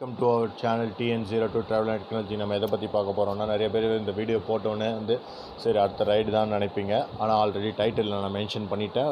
Welcome to our channel TN02 travel and technology. நம்ம எதை பற்றி பார்க்க போகிறோம்னா, நிறைய பேர் இந்த வீடியோ போட்டோன்னே சரி அடுத்த ரைடு தான் நினைப்பீங்க. ஆனால் ஆல்ரெடி டைட்டிலில் நான் மென்ஷன் பண்ணிட்டேன்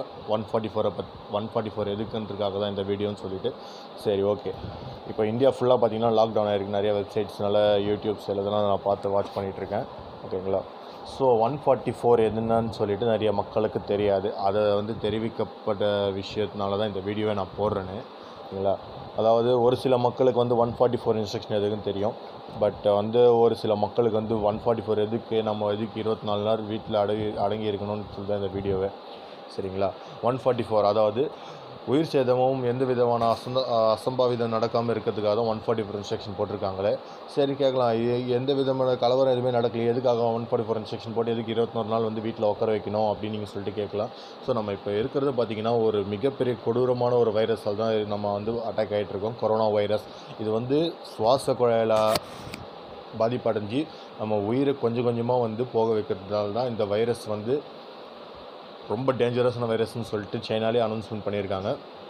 144 எதுக்குன்றதுக்காக தான் இந்த வீடியோன்னு சொல்லிட்டு. சரி ஓகே, இப்போ இந்தியா ஃபுல்லாக பார்த்தீங்கன்னா லாக்டவுன் ஆகிருக்கு. நிறைய வெப்சைட்ஸ்னால யூடியூப்ஸ் இதெல்லாம் நான் பார்த்து வாட்ச் பண்ணிகிட்ருக்கேன். ஓகேங்களா? ஸோ 144 எதுன்னு சொல்லிட்டு நிறைய மக்களுக்கு தெரியாது. அதை தெரிவிக்கப்பட்ட விஷயத்தினால தான் இந்த வீடியோவை நான் போடுறேன்னு. ஓகேங்களா? அதாவது ஒரு சில மக்களுக்கு 144 இன்ஸ்ட்ரக்ஷன் எதுக்குன்னு தெரியும். பட் ஒரு சில மக்களுக்கு 144 எதுக்கு, நம்ம எதுக்கு 24 நாள் வீட்டில் அடங்கி இருக்கணும்னு சொல்லி தான் இந்த வீடியோவை. சரிங்களா? 144 அதாவது உயிர் சேதமும் எந்த விதமான அசம்பாவிதம் நடக்காமல் இருக்கிறதுக்காக தான் 144 இன்ஸ்ட்ரக்ஷன் போட்டிருக்காங்களே. சரி கேட்கலாம், எந்த விதமான கலவரம் எதுவுமே நடக்கலையே, எதுக்காக 144 இன்ஸ்ட்ரக்ஷன் போட்டு எதுக்கு 24 நாள் வீட்டில் உட்கார வைக்கணும் அப்படின்னு நீங்கள் சொல்லிட்டு கேட்கலாம். ஸோ நம்ம இப்போ இருக்கிறது பார்த்திங்கன்னா ஒரு மிகப்பெரிய கொடூரமான ஒரு வைரஸால் தான் நம்ம அட்டாக் ஆகிட்ருக்கோம். Corona virus. இது சுவாச குழாயில் பாதிப்படைஞ்சு நம்ம உயிரை கொஞ்சம் கொஞ்சமாக போக வைக்கிறதுனால தான் இந்த வைரஸ் ரொம்ப டேஞ்சரஸான வைரஸ்ன்னு சொல்லிட்டு சைனாலே அனௌன்ஸ்மெண்ட் பண்ணியிருக்காங்க.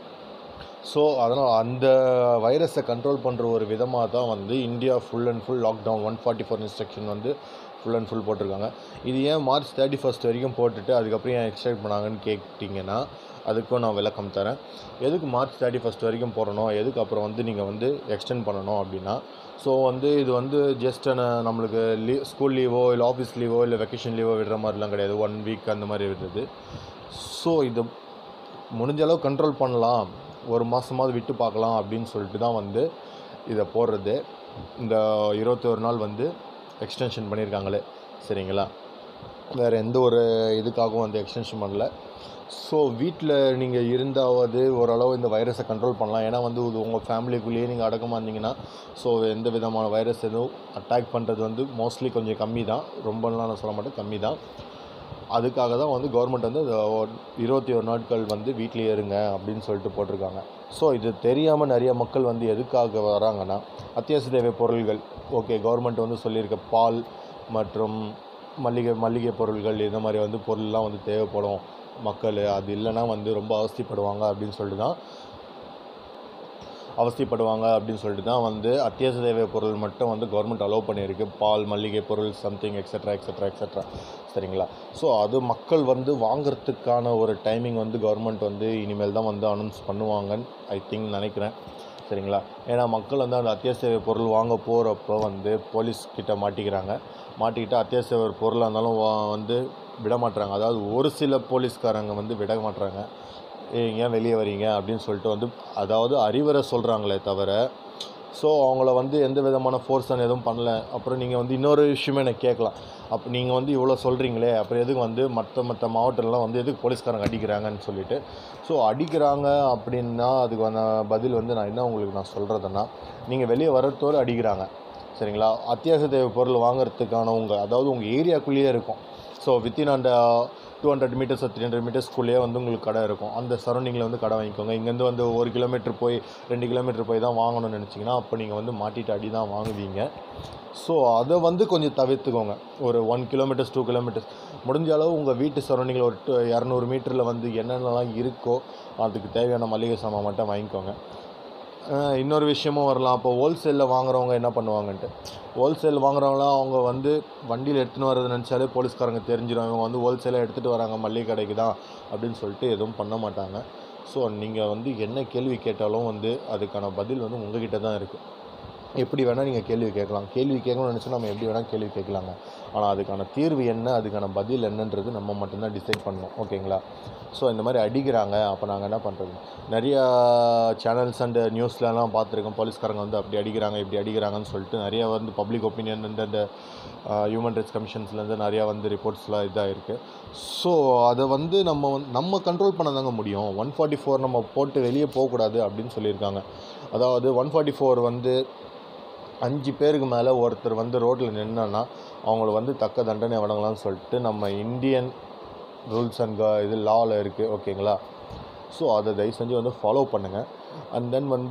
ஸோ அதனால் அந்த வைரஸை கண்ட்ரோல் பண்ணுற ஒரு விதமாக தான் India full and full lockdown 144 instruction full and full போட்டிருக்காங்க. இது ஏன் மார்ச் 31 வரைக்கும் போட்டுட்டு அதுக்கப்புறம் ஏன் எக்ஸ்டெண்ட் பண்ணாங்கன்னு கேட்டிங்கன்னா, அதுக்கும் நான் விளக்கம் தரேன். எதுக்கு மார்ச் 31 வரைக்கும் போடணும், எதுக்கு அப்புறம் நீங்கள் எக்ஸ்டெண்ட் பண்ணணும் அப்படின்னா, ஸோ இது ஜஸ்ட் நம்மளுக்கு ஸ்கூல் லீவோ இல்லை ஆஃபீஸ் லீவோ இல்லை வெக்கேஷன் லீவோ விடுற மாதிரிலாம் கிடையாது. 1 வீக் அந்த மாதிரி விடுறது. ஸோ இது முடிஞ்ச அளவு கண்ட்ரோல் பண்ணலாம், ஒரு மாதமாவது விட்டு பார்க்கலாம் அப்படின்னு சொல்லிட்டு தான் இதை போடுறது. இந்த 21 நாள் எக்ஸ்டென்ஷன் பண்ணியிருக்காங்களே. சரிங்களா? வேறு எந்த ஒரு இதுக்காகவும் எக்ஸ்டென்ஷன் பண்ணல. ஸோ வீட்டில் நீங்கள் இருந்தாவது ஓரளவு இந்த வைரஸை கண்ட்ரோல் பண்ணலாம். ஏன்னா இது உங்கள் ஃபேமிலிக்குள்ளேயே நீங்கள் அடக்கமாக இருந்தீங்கன்னா, ஸோ எந்த விதமான வைரஸ் எதுவும் அட்டாக் பண்ணுறது மோஸ்ட்லி கொஞ்சம் கம்மி தான். ரொம்பலாம் நான் சொல்ல மாட்டேன், கம்மி தான். அதுக்காக தான் கவர்மெண்ட் 21 நாட்கள் வீட்டிலேயே இருங்க அப்படின்னு சொல்லிட்டு போட்டிருக்காங்க. ஸோ இது தெரியாமல் நிறைய மக்கள் எதுக்காக வராங்கன்னா, அத்தியாவசிய தேவை பொருள்கள். ஓகே, கவர்மெண்ட் சொல்லியிருக்க பால் மற்றும் மளிகை பொருள்கள் இந்த மாதிரி பொருள்லாம் தேவைப்படும் மக்கள். அது இல்லைன்னா ரொம்ப அவஸ்தைப்படுவாங்க அப்படின்னு சொல்லிட்டு தான் அத்தியாவசிய தேவை பொருள் மட்டும் கவர்மெண்ட் அலோவ் பண்ணியிருக்கு. பால், மளிகை பொருள், சம்திங் எக்ஸட்ரா எக்ஸட்ரா எக்ஸட்ரா. சரிங்களா? ஸோ அது மக்கள் வாங்கிறதுக்கான ஒரு டைமிங் கவர்மெண்ட் இனிமேல் தான் அனௌன்ஸ் பண்ணுவாங்கன்னு நினைக்கிறேன். சரிங்களா? ஏன்னா மக்கள் அந்த அத்தியாவசிய தேவை பொருள் வாங்க போகிறப்போ போலீஸ்கிட்ட மாட்டிக்கிட்டு அத்தியாவசிய பொருளாக இருந்தாலும் விட மாட்டுறாங்க. அதாவது ஒரு சில போலீஸ்காரங்க விட மாட்டுறாங்க. ஏன் வெளியே வரீங்க அப்படின்னு சொல்லிட்டு அதாவது அறிவுரை சொல்கிறாங்களே தவிர, ஸோ அவங்கள எந்த விதமான ஃபோர்ஸான எதுவும் பண்ணல. அப்புறம் நீங்கள் இன்னொரு விஷயமே எனக்கு கேட்கலாம், அப்போ நீங்கள் இவ்வளோ சொல்கிறீங்களே, அப்புறம் எதுக்கு மற்ற மாவட்டம்லாம் எதுக்கு போலீஸ்காரங்க அடிக்கிறாங்கன்னு சொல்லிட்டு. ஸோ அடிக்கிறாங்க அப்படின்னா அதுக்கான பதில் நான் என்ன உங்களுக்கு நான் சொல்கிறதுன்னா, நீங்கள் வெளியே வரத்தோடு அடிக்கிறாங்க. சரிங்களா? அத்தியாவசிய தேவை பொருள் வாங்குறதுக்கான அதாவது உங்கள் ஏரியாக்குள்ளேயே இருக்கும். ஸோ வித்தின் அந்த 200 மீட்டர்ஸ் 300 மீட்டர்ஸ்குள்ளேயே உங்களுக்கு கடை இருக்கும். அந்த சரௌண்டிங்கில் கடை வாங்கிக்கோங்க. இங்கேருந்து 1 கிலோமீட்டர் போய் 2 கிலோமீட்டர் போய் தான் வாங்கணும்னு நினச்சிங்கன்னா, அப்போ நீங்கள் மாட்டிட்டு அடி தான் வாங்குவீங்க. ஸோ அதை கொஞ்சம் தவிர்த்துக்கோங்க. ஒரு 1 கிலோமீட்டர்ஸ் 2 கிலோமீட்டர்ஸ் முடிஞ்ச அளவு உங்கள் வீட்டு சரௌண்டிங்கில் ஒரு 200 மீட்டரில் என்னென்னலாம் இருக்கோ அதுக்கு தேவையான மளிகை சாமான் மட்டும் வாங்கிக்கோங்க. இன்னொரு விஷயமும் வரலாம். அப்போ ஹோல்சேலில் வாங்குறவங்க என்ன பண்ணுவாங்கன்ட்டு, ஹோல்சேல் வாங்குறவங்களாம் அவங்க வண்டியில் எடுத்துன்னு வர்றது நினச்சாலே போலீஸ்காரங்க தெரிஞ்சிடும், இவங்க ஹோல்சேலாக எடுத்துகிட்டு வராங்க மளிகை கடைக்கு தான் அப்படின்னு சொல்லிட்டு எதுவும் பண்ண மாட்டாங்க. ஸோ நீங்கள் என்ன கேள்வி கேட்டாலும் அதுக்கான பதில் உங்ககிட்ட தான் இருக்குது. எப்படி வேணால் நீங்கள் கேள்வி கேட்கணும்னு நினச்சா நம்ம எப்படி வேணால் கேள்வி கேட்கலாங்க. ஆனால் அதுக்கான தீர்வு என்ன, அதுக்கான பதில் என்னன்றது நம்ம மட்டும்தான் டிசைட் பண்ணணும். ஓகேங்களா? ஸோ இந்த மாதிரி அடிக்கிறாங்க, அப்போ நாங்கள் என்ன பண்ணுறது? நிறையா சேனல்ஸ் அண்ட் நியூஸ்லலாம் பார்த்துருக்கோம், போலீஸ்காரங்க அப்படி அடிக்கிறாங்க இப்படி அடிக்கிறாங்கன்னு சொல்லிட்டு நிறையா பப்ளிக் ஒப்பீனியன் அந்த ஹியூமன் ரைட்ஸ் கமிஷன்ஸ்லேருந்து நிறையா ரிப்போர்ட்ஸ்லாம் இதாக இருக்குது. ஸோ அதை நம்ம கண்ட்ரோல் பண்ண தாங்க முடியும். 144 நம்ம போட்டு வெளியே போகக்கூடாது அப்படின்னு சொல்லியிருக்காங்க. அதாவது 144 5 பேருக்கு மேலே ஒருத்தர் ரோட்டில் நின்னான்னா அவங்கள தக்க தண்டனை வழங்கலாம்னு சொல்லிட்டு நம்ம இந்தியன் ரூல்ஸ் அண்ட் இது லாவில் இருக்குது. ஓகேங்களா? ஸோ அதை தயவு செஞ்சு ஃபாலோ பண்ணுங்கள். அண்ட் தென்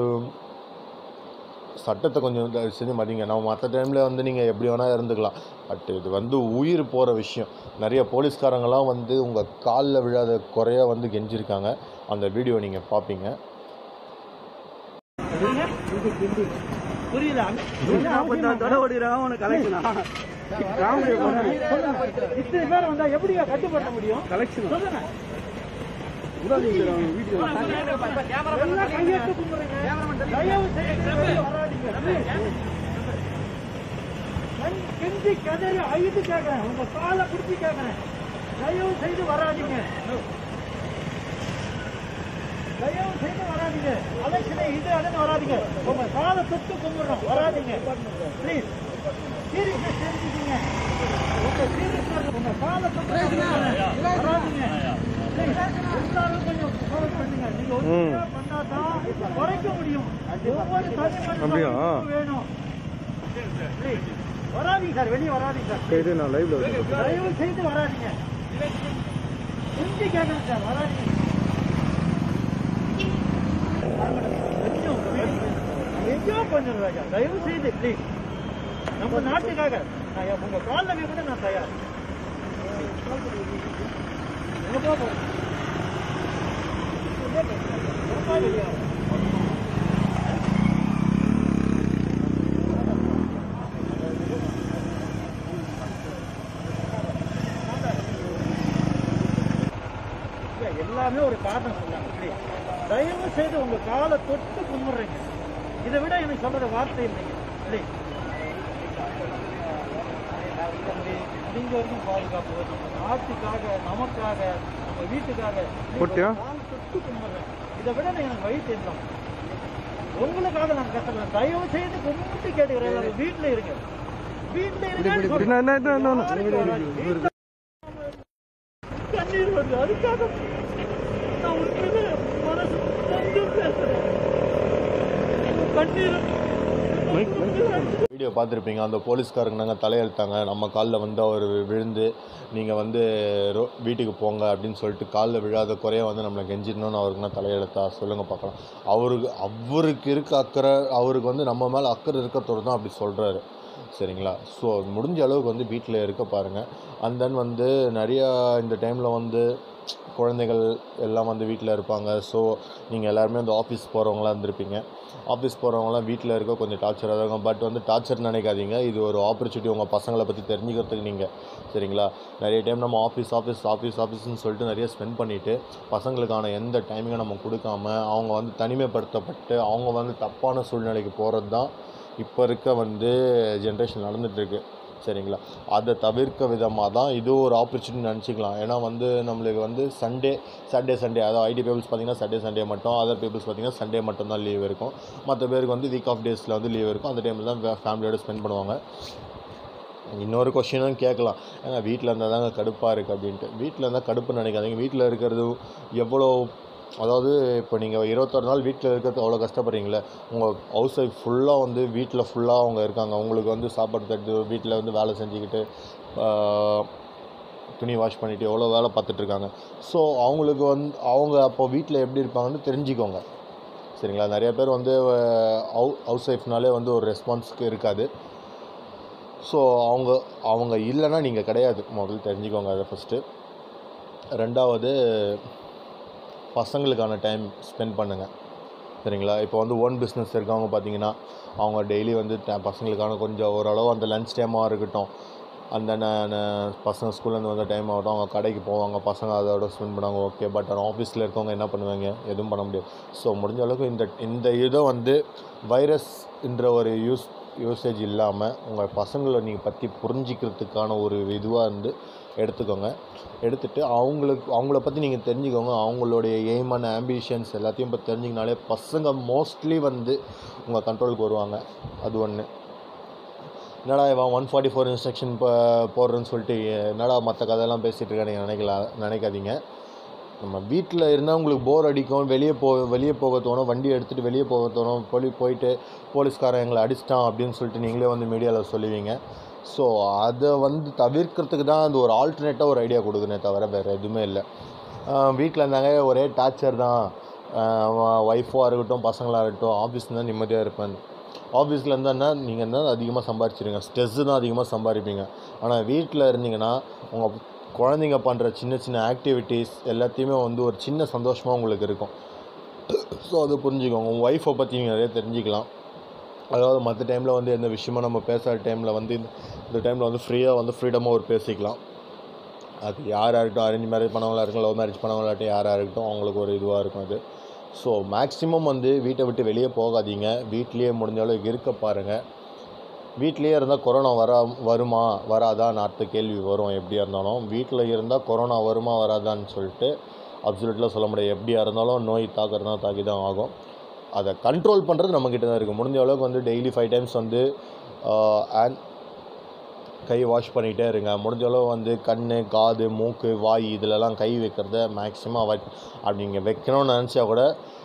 சட்டத்தை கொஞ்சம் தயவு செஞ்சு மதிங்க. நம்ம மற்ற டைமில் நீங்கள் எப்படி வேணால் இருந்துக்கலாம். பட் இது உயிர் போகிற விஷயம். நிறைய போலீஸ்காரங்களாம் உங்கள் காலில் விழாத குறையாக கெஞ்சிருக்காங்க. அந்த வீடியோ நீங்கள் பார்ப்பீங்க. புரியல. 140 தடவை ஓடிறான் உனக்கு கலெக்ஷனா? இத்தனை பேர் வந்தா எப்படியா கட்டுப்படுத்த முடியும்? கலெக்ஷன் சொல்லுங்க. கெஞ்சி கதறி அழுது கேட்கிறேன், உங்க காலை பிடிச்சி கேட்கிறேன், தயவு செய்து வராதீங்க, தயவு செய்து வராதீங்க. அலட்சணை இது அதுன்னு வராதீங்க. உங்க காலை தொட்டு கும்பிடுறோம், வராதீங்க ப்ளீஸ். சீரியஸ்னஸ் தெரிஞ்சுக்கீங்க. உங்க சீரியஸ்னஸ் உங்க காலை தொட்டு வராதீங்க. எல்லாரும் கொஞ்சம் ஃபாலோ பண்ணுங்க. நீங்க ஒழுங்கா பண்ணாதான் குறைக்க முடியும். ஒவ்வொரு தனி வேணும். வராதீங்க சார், வெளியே வராதீங்க சார். நான் லைவ்ல தயவு செய்து வராதீங்க. செஞ்சு கேட்கணும் சார், வராதீங்க. என்ஜாய் பண்ணுறாங்க தயவு செய்து ப்ளீஸ். நம்ம நாட்டுக்காக நான் உங்க காலில் கூட நான் தயார். எல்லாமே ஒரு காரணம் சொல்லாங்க. தயவு செய்து உங்க காலை தொட்டு கும்பிடுறீங்க. இதை விட எனக்கு சொல்ற வார்த்தை இல்லைங்க. முடிஞ்ச வரைக்கும் பாதுகாப்பு, நம்ம நாட்டுக்காக, நமக்காக, நம்ம வீட்டுக்காக தொட்டு கும்பிடுறேன். இதை விட எனக்கு வழி தெரியும். உங்களுக்காக நான் கஷ்டப்படுறேன். தயவு செய்து கும்பிட்டு கேட்டுக்கிறேன். வீட்டுல இருங்க, வீட்டுல இருங்க. கண்ணீர் வருது, அதுக்காக நான் உண்மையிலே மனசு கொஞ்சம் பேசுறேன். கண்ணீர் வீடியோ பார்த்துருப்பீங்க. அந்த போலீஸ்காரங்க நாங்கள் தலையெழுத்தாங்க, நம்ம காலில் வந்து அவர் விழுந்து நீங்கள் வந்து வீட்டுக்கு போங்க அப்படின்னு சொல்லிட்டு காலில் விழாத குறைய வந்து நம்மளை கெஞ்சிடணும்னு அவருக்குன்னா தலையெழுத்தா சொல்லுங்கள் பார்க்கலாம். அவருக்கு இருக்க அக்கறை, அவருக்கு வந்து நம்ம மேலே அக்கறை இருக்கிறதோடு தான் அப்படி சொல்கிறாரு. சரிங்களா? ஸோ முடிஞ்ச அளவுக்கு வந்து வீட்டில் இருக்க பாருங்கள். அண்ட் தென் வந்து நிறையா இந்த டைமில் வந்து குழந்தைகள் எல்லாம் வந்து வீட்டில் இருப்பாங்க. ஸோ நீங்கள் எல்லாருமே வந்து ஆஃபீஸ் போகிறவங்களாம் இருந்திருப்பீங்க. ஆஃபீஸ் போகிறவங்களாம் வீட்டில் இருக்க கொஞ்சம் டார்ச்சராக இருக்கும். பட் வந்து டார்ச்சர் நினைக்காதீங்க. இது ஒரு ஆப்பர்ச்சுனிட்டி உங்கள் பசங்களை பற்றி தெரிஞ்சுக்கிறதுக்கு. நீங்கள் சரிங்களா? நிறைய டைம் நம்ம ஆஃபீஸ்ன்னு சொல்லிட்டு நிறைய ஸ்பெண்ட் பண்ணிவிட்டு பசங்களுக்கான எந்த டைமிங்கும் நம்ம கொடுக்காம அவங்க வந்து தனிமைப்படுத்தப்பட்டு அவங்க வந்து தப்பான சூழ்நிலைக்கு போகிறது தான் இப்போ இருக்க வந்து ஜென்ரேஷன் நடந்துகிட்ருக்கு. சரிங்களா? அதை தவிர்க்க விதமாக தான் இது ஒரு ஆப்பர்ச்சுனிட்டி நினச்சிக்கலாம். ஏன்னா வந்து நம்மளுக்கு வந்து சாட்டர்டே அதாவது ஐடி பீப்புள்ஸ் பார்த்திங்கன்னா சண்டே மட்டும், அதர் பீப்புள்ஸ் பார்த்திங்கன்னா சண்டே மட்டும் தான் லீவ் இருக்கும். மற்ற பேருக்கு வந்து வீக் ஆஃப் டேஸில் வந்து லீவ் இருக்கும். அந்த டைமில் தான் ஃபேமிலியோடு ஸ்பெண்ட் பண்ணுவாங்க. இன்னொரு கொஸ்டினும் கேட்கலாம், ஏன்னா வீட்டில் இருந்தால் தாங்க கடுப்பாக இருக்குது அப்படின்ட்டு. வீட்டில் இருந்தால் கடுப்புன்னு நினைக்காதீங்க. வீட்டில் இருக்கிறது எவ்வளோ, அதாவது இப்போ நீங்கள் 21 நாள் வீட்டில் இருக்கிறது அவ்வளோ கஷ்டப்படுறீங்களே, உங்கள் ஹவுஸ் ஒய்ஃப் ஃபுல்லாக வந்து வீட்டில் ஃபுல்லாக அவங்க இருக்காங்க. அவங்களுக்கு வந்து சாப்பாடு தட்டு, வீட்டில் வந்து வேலை செஞ்சுக்கிட்டு துணி வாஷ் பண்ணிவிட்டு எவ்வளோ வேலை பார்த்துட்ருக்காங்க. ஸோ அவங்களுக்கு வந்து அவங்க அப்போ வீட்டில் எப்படி இருப்பாங்கன்னு தெரிஞ்சுக்கோங்க. சரிங்களா? நிறைய பேர் வந்து ஹவுஸ் ஒய்ஃப்னாலே வந்து ஒரு ரெஸ்பான்ஸ்க்கு இருக்காது. ஸோ அவங்க இல்லைன்னா நீங்கள் கிடையாது. முதல்ல தெரிஞ்சுக்கோங்க அதை ஃபஸ்ட்டு. ரெண்டாவது, பசங்களுக்கான டைம் ஸ்பெண்ட் பண்ணுங்கள். சரிங்களா? இப்போ வந்து ஓன் பிஸ்னஸ் இருக்கவங்க பார்த்திங்கன்னா அவங்க டெய்லி வந்து பசங்களுக்கான கொஞ்சம் ஓரளவு அந்த லன்ச் டைமாக இருக்கட்டும், அந்த பசங்க ஸ்கூல்லேருந்து வந்த டைம் ஆகட்டும், அவங்க கடைக்கு போவாங்க, பசங்க அதோட ஸ்பெண்ட் பண்ணுவாங்க. ஓகே. பட் ஆனால் ஆஃபீஸில் இருக்கவங்க என்ன பண்ணுவாங்க? எதுவும் பண்ண முடியாது. ஸோ முடிஞ்ச அளவுக்கு இந்த இதை வந்து வைரஸ் என்ற ஒரு யூசேஜ் இல்லாமல் உங்கள் பசங்களை நீங்கள் பற்றி புரிஞ்சிக்கிறதுக்கான ஒரு இதுவாக இருந்து எடுத்துக்கோங்க. எடுத்துகிட்டு அவங்கள பற்றி நீங்கள் தெரிஞ்சுக்கோங்க. அவங்களுடைய எய்ம் அண்ட் ஆம்பிஷன்ஸ் எல்லாத்தையும் இப்போ தெரிஞ்சிங்கனாலே பசங்க மோஸ்ட்லி வந்து உங்கள் கண்ட்ரோலுக்கு வருவாங்க. அது ஒன்று. என்னடா இவன் 144 இன்ஸ்ட்ரக்ஷன் போடுறேன்னு சொல்லிட்டு என்னடா மற்ற கதையெல்லாம் பேசிகிட்டு இருக்கா நீங்கள் நினைக்காதீங்க. நம்ம வீட்டில் இருந்தால் உங்களுக்கு போர் அடிக்கும், வெளியே போக தோணும், வண்டி எடுத்துகிட்டு வெளியே போக தோணும், போயிட்டு போலீஸ்காரன் எங்களை அடிச்சிட்டான் அப்படின்னு சொல்லிட்டு நீங்களே வந்து மீடியாவில் சொல்லுவீங்க. ஸோ அதை வந்து தவிர்க்கிறதுக்கு தான் அது ஒரு ஆல்டர்னேட்டாக ஒரு ஐடியா கொடுக்குறேனே தவிர வேறு எதுவுமே இல்லை. வீட்டில் இருந்தாங்க ஒரே டார்ச்சர் தான். ஒய்ஃபாக இருக்கட்டும், பசங்களாக இருக்கட்டும், ஆஃபீஸ் தான் நிம்மதியாக இருப்பேன். ஆஃபீஸில் இருந்தால் நீங்கள் தான் அதிகமாக சம்பாரிச்சிருங்க, ஸ்ட்ரெஸ்ஸு தான் அதிகமாக சம்பாதிப்பீங்க. ஆனால் வீட்டில் இருந்தீங்கன்னா உங்கள் குழந்தைங்க பண்ணுற சின்ன ஆக்டிவிட்டீஸ் எல்லாத்தையுமே வந்து ஒரு சின்ன சந்தோஷமாக உங்களுக்கு இருக்கும். ஸோ அதை புரிஞ்சுக்கோங்க. உங்கள் ஒய்ஃபை பற்றி நீங்கள் நிறைய தெரிஞ்சுக்கலாம். அதாவது மற்ற டைமில் வந்து எந்த விஷயமும் நம்ம பேசாத டைமில் வந்து இந்த டைமில் வந்து ஃப்ரீயாக வந்து ஃப்ரீடமாக ஒரு பேசிக்கலாம். அது யாராக இருக்கட்டும், அரேஞ்ச் மேரேஜ் பண்ணவங்களா இருக்கட்டும், லவ் மேரேஜ் பண்ணவங்களாட்டும் யாராக இருக்கட்டும், அவங்களுக்கு ஒரு இதுவாக இருக்கும் அது. ஸோ மேக்ஸிமம் வந்து வீட்டை விட்டு வெளியே போகாதீங்க, வீட்லேயே முடிஞ்சாலும் இருக்க பாருங்கள். வீட்டிலேயே இருந்தால் கொரோனா வருமா வராதான்னு அடுத்த கேள்வி வரும். எப்படியா இருந்தாலும் வீட்டில் இருந்தால் கொரோனா வருமா வராதான்னு சொல்லிட்டு அப்சல்யூட்லாம் சொல்ல முடியாது. எப்படியா இருந்தாலும் நோய் தாக்குறதுனா தாக்கி தான் ஆகும். அதை கண்ட்ரோல் பண்ணுறது நம்மக்கிட்ட தான் இருக்குது. முடிஞ்ச அளவுக்கு வந்து டெய்லி 5 times வந்து கை வாஷ் பண்ணிகிட்டே இருங்க. முடிஞ்ச அளவு வந்து கண், காது, மூக்கு, வாய் இதிலலாம் கை வைக்கிறத மேக்ஸிமம் அவாய்ட். அப்படி நீங்கள் வைக்கணும்னு நினச்சா கூட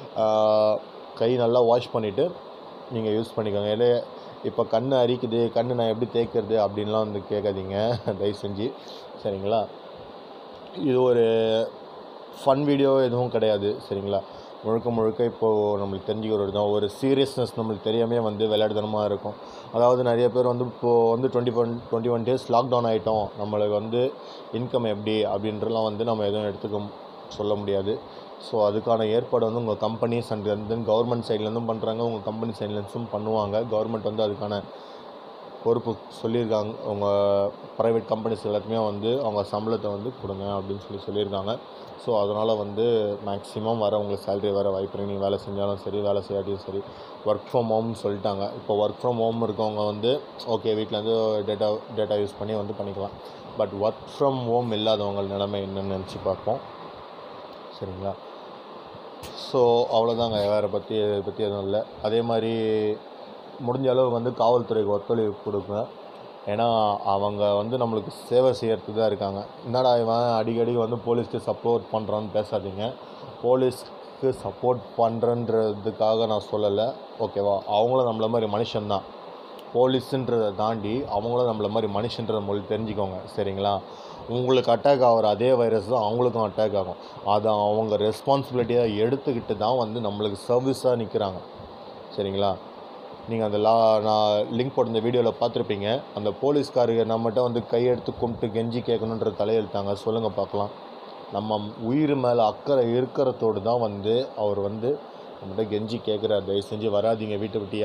கை நல்லா வாஷ் பண்ணிவிட்டு நீங்கள் யூஸ் பண்ணிக்கோங்க. ஏன்னா இப்போ கண் அரிக்குது, கண் நான் எப்படி தேய்க்கிறது அப்படின்லாம் வந்து கேட்காதீங்க தயவு செஞ்சு, சரிங்களா? இது ஒரு ஃபன் வீடியோ எதுவும் கிடையாது, சரிங்களா? முழுக்க இப்போது நம்மளுக்கு தெரிஞ்சுக்கிறது தான். ஒரு சீரியஸ்னஸ் நம்மளுக்கு தெரியாமல் வந்து விளையாடுதனமாக இருக்கும். அதாவது நிறைய பேர் வந்து இப்போது வந்து 21 days லாக்டவுன் ஆகிட்டோம், நம்மளுக்கு வந்து இன்கம் எப்படி அப்படின்றலாம் வந்து நம்ம எதுவும் எடுத்துக்க சொல்ல முடியாது. ஸோ அதுக்கான ஏற்பாடு வந்து உங்கள் கம்பெனிஸ் அண்ட் தென் கவர்மெண்ட் சைட்லேருந்தும் பண்ணுறாங்க, உங்கள் கம்பெனி சைட்லேருந்தும் பண்ணுவாங்க. கவர்மெண்ட் வந்து அதுக்கான பொறுப்பு சொல்லியிருக்காங்க. உங்கள் ப்ரைவேட் கம்பெனிஸ் எல்லாத்துமே வந்து அவங்க சம்பளத்தை வந்து கொடுங்க அப்படின்னு சொல்லியிருக்காங்க. ஸோ அதனால் வந்து மேக்ஸிமம் உங்களுக்கு சேலரி வர வாய்ப்பு இருக்குது. நீங்கள் வேலை செஞ்சாலும் சரி, வேலை செய்யாட்டியும் சரி. ஒர்க் ஃப்ரம் ஹோம்னு சொல்லிட்டாங்க. இப்போ ஒர்க் ஃப்ரம் ஹோம் இருக்கவங்க வந்து ஓகே வீட்டிலேருந்து டேட்டா யூஸ் பண்ணி வந்து பண்ணிக்கலாம். பட் ஒர்க் ஃப்ரம் ஹோம் இல்லாதவங்க நிலைமை என்னென்னு நினச்சி பார்ப்போம், சரிங்களா? ஸோ அவ்வளோதாங்க, வேறு இதை பற்றி எதுவும் இல்லை. அதே மாதிரி முடிஞ்ச அளவு வந்து காவல்துறைக்கு ஒத்துழைப்பு கொடுங்க. ஏன்னா அவங்க வந்து நம்மளுக்கு சேவை செய்கிறதுக்கு தான் இருக்காங்க. என்னடா இவன் அடிக்கடி வந்து போலீஸ்க்கு சப்போர்ட் பண்ணுறான்னு பேசாதீங்க. போலீஸ்க்கு சப்போர்ட் பண்ணுறன்றதுக்காக நான் சொல்லலை, ஓகேவா? அவங்களும் நம்மள மாதிரி மனுஷன்தான். போலீஸுன்றதை தாண்டி அவங்களும் நம்மள மாதிரி மனுஷன்றதை மொழி தெரிஞ்சுக்கோங்க, சரிங்களா? உங்களுக்கு அட்டாக் ஆகிற அதே வைரஸ் தான் அவங்களுக்கும் அட்டாக் ஆகும். அதை அவங்க ரெஸ்பான்சிபிலிட்டியாக எடுத்துக்கிட்டு தான் வந்து நம்மளுக்கு சர்வீஸாக நிற்கிறாங்க, சரிங்களா? நீங்கள் அந்த நான் லிங்க் போட்டு இந்த வீடியோவில் பார்த்துருப்பீங்க. அந்த போலீஸ்காரங்க நம்மகிட்ட வந்து கையெடுத்து கும்பிட்டு கெஞ்சி கேட்கணுன்ற தலையெழுத்தாங்க. சொல்லுங்கள் பார்க்கலாம். நம்ம உயிர் மேலே அக்கறை இருக்கிறதோடு தான் வந்து அவர் வந்து நம்மகிட்ட கெஞ்சி கேட்குறாரு, தயவு செஞ்சு வராதிங்க வீட்டை விட்டு,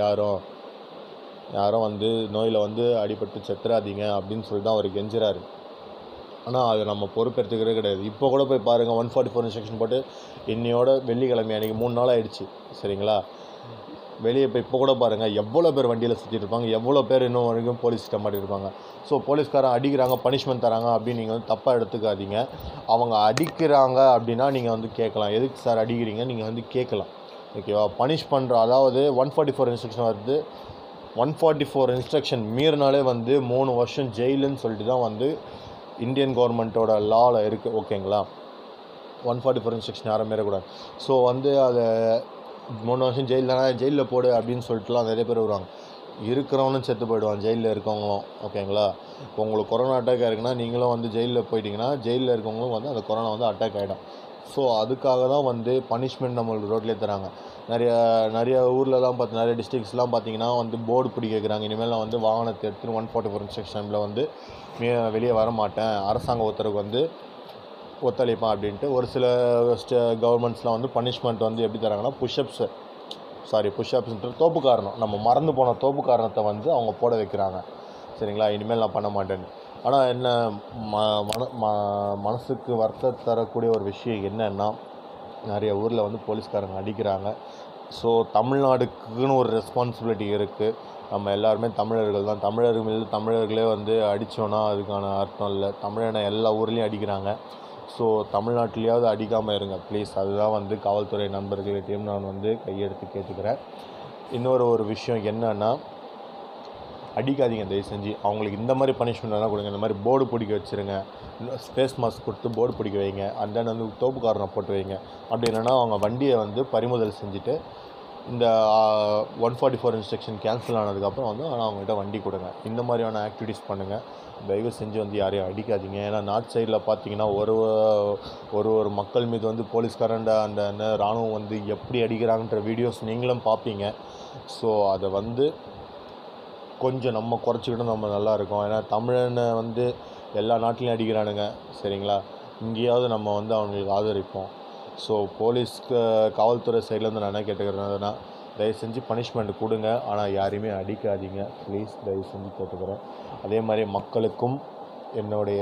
யாரும் வந்து நோயில் வந்து அடிபட்டு செத்துறாதீங்க அப்படின்னு சொல்லி தான் அவர் கெஞ்சுறாரு. ஆனால் அது நம்ம பொறுப்பெடுத்துக்கிறதே கிடையாது. இப்போ கூட போய் பாருங்கள், 144 இன்ஸ்ட்ரக்ஷன் போட்டு இன்னையோட வெள்ளிக்கிழமை அன்றைக்கி 3 நாள் ஆகிடுச்சு, சரிங்களா? வெளியே போய் இப்போ கூட பாருங்கள் எவ்வளோ பேர் வண்டியில் சுற்றிட்டு இருப்பாங்க, எவ்வளோ பேர் இன்னும் வரைக்கும் போலீஸ்கிட்ட மாட்டிருப்பாங்க. ஸோ போலீஸ்காரன் அடிக்கிறாங்க, பனிஷ்மெண்ட் தராங்க அப்படின்னு நீங்கள் வந்து தப்பாக எடுத்துக்காதீங்க. அவங்க அடிக்கிறாங்க அப்படின்னா நீங்கள் வந்து கேட்கலாம், எதுக்கு சார் அடிக்கிறீங்க நீங்கள் வந்து கேட்கலாம், ஓகேவா? பனிஷ் பண்ணுற அதாவது 144 இன்ஸ்ட்ரக்ஷன் வருது. 144 இன்ஸ்ட்ரக்ஷன் மீறினாலே வந்து 3 வருஷம் ஜெயிலுன்னு சொல்லிட்டு தான் வந்து இந்தியன் கவர்மெண்ட்டோட லாவில் இருக்குது, ஓகேங்களா? 144 இன்ஸ்ட்ரக்ஷன் யாரும் மீறக்கூடாது. ஸோ வந்து அதை 3 வருஷம் ஜெயில் தானே, ஜெயிலில் போடு அப்படின்னு சொல்லிட்டுலாம் நிறைய பேர் வருவாங்க. இருக்கிறவனும் செத்து போயிடுவான், ஜெயிலில் இருக்கவங்களும், ஓகேங்களா? இப்போ உங்களுக்கு கொரோனா அட்டாக் ஆகிருக்குன்னா நீங்களும் வந்து ஜெயிலில் போயிட்டீங்கன்னா ஜெயிலில் இருக்கவங்களும் வந்து அந்த கொரோனா வந்து அட்டாக் ஆகிடும். ஸோ அதுக்காக தான் வந்து பனிஷ்மெண்ட் நம்மளுக்கு ரோட்லேயே தராங்க. நிறைய ஊர்லலாம் நிறைய டிஸ்ட்ரிக்ஸ்லாம் பார்த்தீங்கன்னா வந்து போர்டு பிடிக்க வைக்கிறாங்க. இனிமேல் நான் வந்து வாகனத்தை எடுத்துகிட்டு 144 இன்ஸ்ட்ரக்ஷனில் வந்து வெளியே வர மாட்டேன், அரசாங்க உத்தரவுக்கு வந்து ஒத்துழைப்பான் அப்படின்ட்டு. ஒரு சில கவர்மெண்ட்ஸ்லாம் வந்து பனிஷ்மெண்ட் வந்து எப்படி தராங்கன்னா புஷ்அப்ஸ்ன்ற தோப்பு காரணம், நம்ம மறந்து போன தோப்பு காரணத்தை வந்து அவங்க போட வைக்கிறாங்க, சரிங்களா? இனிமேல் நான் பண்ண மாட்டேன்னு. ஆனால் என்ன மனசுக்கு வருத்தம் தரக்கூடிய ஒரு விஷயம் என்னென்னா, நிறைய ஊரில் வந்து போலீஸ்காரங்க அடிக்கிறாங்க. ஸோ தமிழ்நாடுக்குன்னு ஒரு ரெஸ்பான்சிபிலிட்டி இருக்குது. நம்ம எல்லாருமே தமிழர்கள் தான். தமிழர்களே வந்து அடித்தோன்னா அதுக்கான அர்த்தம் இல்லை. தமிழனை எல்லா ஊர்லேயும் அடிக்கிறாங்க. ஸோ தமிழ்நாட்டிலேயாவது அடிக்காமல் இருங்க ப்ளீஸ். அதுதான் வந்து காவல்துறை நண்பர்கள்கிட்டையும் நான் வந்து கையெடுத்து கேட்டுக்கிறேன். இன்னொரு விஷயம் என்னென்னா, அடிக்காதீங்க தயவு செஞ்சு. அவங்களுக்கு இந்த மாதிரி பனிஷ்மெண்ட் வேணால் கொடுங்க. இந்த மாதிரி போர்டு பிடிக்க வச்சுருங்க, ஃபேஸ் மாஸ்க் கொடுத்து போர்டு பிடிக்க வைங்க, அண்ட் தென் வந்து தோப்பு காரணம் போட்டு வைங்க. அப்படி இல்லைன்னா அவங்க வண்டியை வந்து பறிமுதல் செஞ்சுட்டு இந்த 144 இன்ஸ்ட்ரக்ஷன் கேன்சல் ஆனதுக்கப்புறம் வந்து அவங்ககிட்ட வண்டி கொடுங்க. இந்த மாதிரியான ஆக்டிவிட்டீஸ் பண்ணுங்கள். தயவு செஞ்சு வந்து யாரையும் அடிக்காதீங்க. ஏன்னா நார்த் சைடில் பார்த்தீங்கன்னா ஒரு மக்கள் மீது வந்து போலீஸ்காரண்ட அந்த இராணுவம் வந்து எப்படி அடிக்கிறாங்கன்ற வீடியோஸ் நீங்களும் பார்ப்பீங்க. ஸோ அதை வந்து கொஞ்சம் நம்ம குறைச்சிக்கிட்டு நம்ம நல்லாயிருக்கோம். ஏன்னா தமிழனை வந்து எல்லா நாட்டிலையும் அடிக்கிறானுங்க, சரிங்களா? இங்கேயாவது நம்ம வந்து அவங்களுக்கு ஆதரிப்போம். ஸோ காவல்துறை சைட்லேருந்து நான் என்ன கேட்டுக்கிறேன்னா, தயவு செஞ்சு பனிஷ்மெண்ட் கொடுங்க, ஆனால் யாரையுமே அடிக்காதீங்க ப்ளீஸ், தயவு செஞ்சு கேட்டுக்கிறேன். அதே மாதிரி மக்களுக்கும் என்னுடைய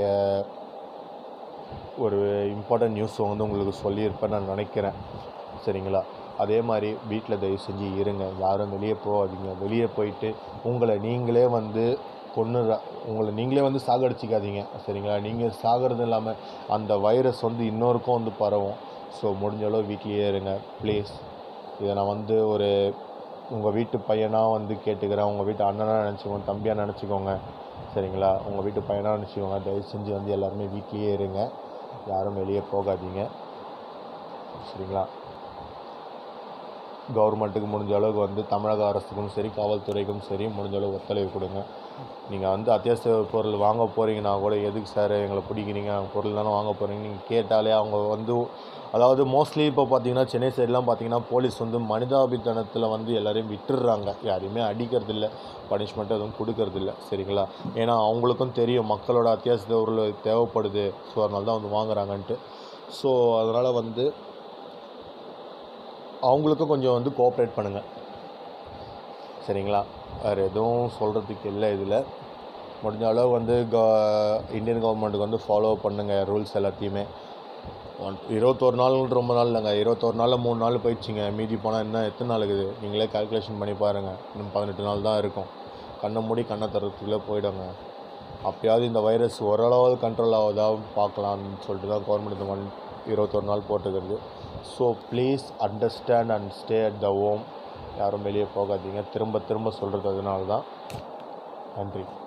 ஒரு இம்பார்ட்டன்ட் நியூஸ் வந்து உங்களுக்கு சொல்லியிருப்பேன் நான் நினைக்கிறேன், சரிங்களா? அதே மாதிரி வீட்டில் தயவு செஞ்சு இருங்க, யாரும் வெளியே போகாதீங்க. வெளியே போயிட்டு உங்களை நீங்களே வந்து உங்களை நீங்களே வந்து சாகடிச்சிக்காதீங்க, சரிங்களா? நீங்கள் சாகிறது இல்லாமல் அந்த வைரஸ் வந்து இன்னொருக்கும் வந்து பரவும். ஸோ முடிஞ்ச அளவு வீட்லேயே இருங்க ப்ளீஸ். இதை நான் வந்து ஒரு உங்கள் வீட்டு பையனாக வந்து கேட்டுக்கிறேன். உங்கள் வீட்டு அண்ணனாக நினச்சிக்கோங்க, தம்பியாக நினச்சிக்கோங்க, சரிங்களா? உங்கள் வீட்டு பையனாக நினச்சிக்கோங்க. தயவு செஞ்சு வந்து எல்லாருமே வீட்லேயே இருங்க, யாரும் வெளியே போகாதீங்க, சரிங்களா? கவர்மெண்ட்டுக்கு முடிஞ்ச அளவுக்கு வந்து தமிழக அரசுக்கும் சரி, காவல்துறைக்கும் சரி முடிஞ்ச அளவுக்கு ஒத்துழைப்பு கொடுங்க. நீங்கள் வந்து அத்தியாவசிய பொருள் வாங்க போகிறீங்கன்னா கூட, எதுக்கு சார் எங்களை பிடிக்கிறீங்க, பொருள் தானே வாங்க போகிறீங்க நீங்கள் கேட்டாலே அவங்க வந்து, அதாவது மோஸ்ட்லி இப்போ பார்த்தீங்கன்னா சென்னை சைட்லாம் பார்த்தீங்கன்னா போலீஸ் வந்து மனிதாபித்தனத்தில் வந்து எல்லோரையும் விட்டுடுறாங்க, யாரையுமே அடிக்கிறதில்ல, பனிஷ்மெண்ட் எதுவும் கொடுக்கறதில்ல, சரிங்களா? ஏன்னா அவங்களுக்கும் தெரியும் மக்களோட அத்தியாவசிய பொருள் தேவைப்படுது, ஸோ அதனால தான் வந்து வாங்குறாங்கன்ட்டு. ஸோ அதனால் வந்து அவங்களுக்கும் கொஞ்சம் வந்து கோஆப்ரேட் பண்ணுங்கள், சரிங்களா? வேறு எதுவும் சொல்கிறதுக்கு இல்லை. இதில் முடிஞ்ச அளவு வந்து இந்தியன் கவர்மெண்ட்டுக்கு வந்து ஃபாலோ பண்ணுங்கள் ரூல்ஸ் எல்லாத்தையுமே. 21 நாள் ரொம்ப நாள் இல்லைங்க, 21 நாளில் 3 நாள் போயிடுச்சிங்க, மீதி போனால் இன்னும் எத்தனை நாள் இருக்குது நீங்களே கால்குலேஷன் பண்ணி பாருங்கள். இன்னும் 18 நாள் தான் இருக்கும். கண்ணை மூடி கண்ணை தரத்துக்குள்ளே போயிடுங்க. அப்போயாவது இந்த வைரஸ் ஓரளவு கண்ட்ரோல் ஆகுதா பார்க்கலான்னு சொல்லிட்டு தான் கவர்மெண்ட் இந்த 21 நாள் போட்டுக்கிறது. So please understand and stay at the home, யாரும் வெளியே போகாதீங்க. திரும்ப திரும்ப சொல்கிறது அதனால தான். நன்றி.